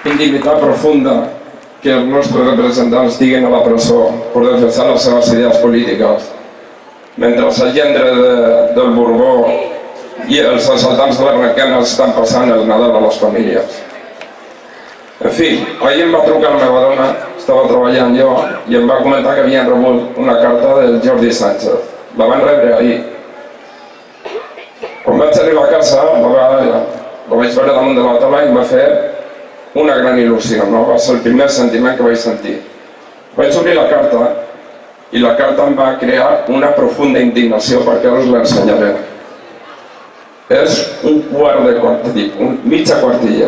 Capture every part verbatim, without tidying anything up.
Intimitat profunda que els nostres representants estiguin a la presó per defensar les seves idees polítiques, mentre el gendre de, del Borbó i els assaltants de l'Arlequena estan passant el Nadal a les famílies. En fi, ahir em va trucar la meva dona, estava treballant jo, i em va comentar que havien rebut una carta del Jordi Sánchez. La van rebre ahir. Quan vaig arribar a casa, la, va, la vaig veure damunt de la taula i em va fer una gran il·lusió, no? Va ser el primer sentiment que vaig sentir. Vaig obrir la carta i la carta em va crear una profunda indignació perquè us l'ensenyaré. És un quart de quartilla, un, mitja quartilla,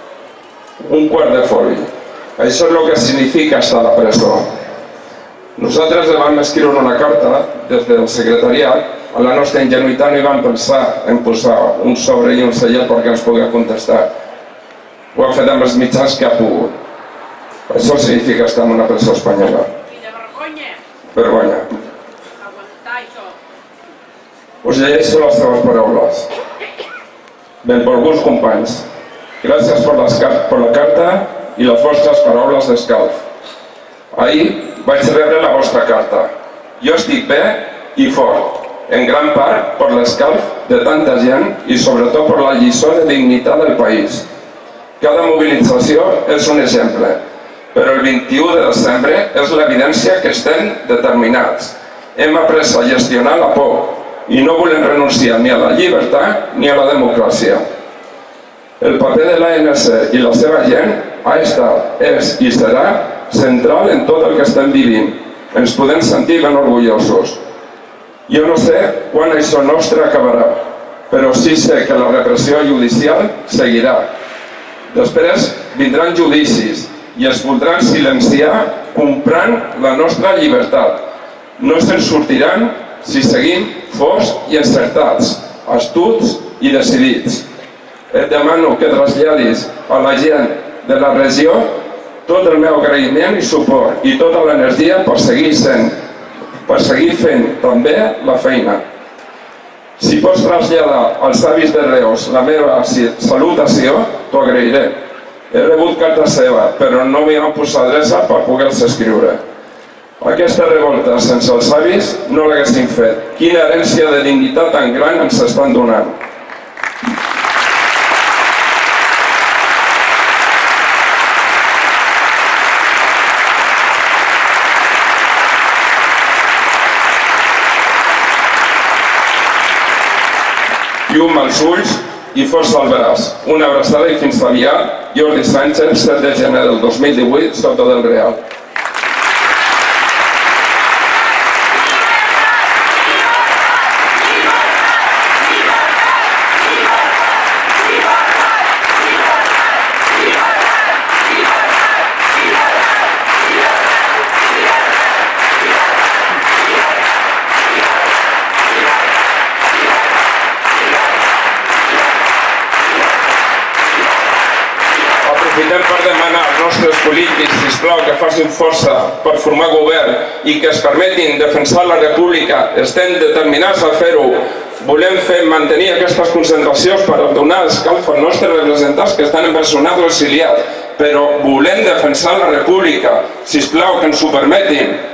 un quart de foli. Això és el que significa estar a la presó. Nosaltres li vam escriure una carta des del secretariat. A la nostra ingenuïtat no hi vam pensar en posar un sobre i un cellet perquè ens pugui contestar. Ho ha fet amb els mitjans que ha pogut. Això significa estar en una presó espanyola. I de vergonya. Vergonya. Aguantar això. Us llegeixo les teves paraules. Benvolguts companys, gràcies per, les, per la carta i les vostres paraules d'escalf. Ahir vaig rebre la vostra carta. Jo estic bé i fort, en gran part per l'escalf de tanta gent i sobretot per la lliçó de dignitat del país. Cada mobilització és un exemple, però el vint-i-u de desembre és l'evidència que estem determinats. Hem après a gestionar la por i no volem renunciar ni a la llibertat ni a la democràcia. El paper de l'A N C i la seva gent ha estat, és i serà central en tot el que estem vivint. Ens podem sentir ben orgullosos. Jo no sé quan això nostre acabarà, però sí sé que la repressió judicial seguirà. Després vindran judicis i es voldran silenciar comprant la nostra llibertat. No se'n sortiran si seguim forts i encertats, astuts i decidits. Et demano que traslladis a la gent de la regió tot el meu agraïment i suport i tota l'energia per seguir sent, per seguir fent també la feina. Si pots traslladar als avis de Reus la meva salutació, t'ho agrairé. He rebut carta seva, però no m'hi van posar adreça per poder-se escriure. Aquesta revolta sense els avis no l'haguessin fet. Quina herència de dignitat tan gran ens estan donant. Llum als ulls i força al braç. Una abraçada i fins aviat. Jordi Sánchez, set de gener del dos mil divuit, Soto del Real. Aprofitem per demanar als nostres polítics, sisplau, que facin força per formar govern i que es permetin defensar la república. Estem determinats a fer-ho. Volem fer mantenir aquestes concentracions per donar escalf als nostres representants que estan empresonats o exiliats, però volem defensar la república. Sisplau, que ens ho permetin.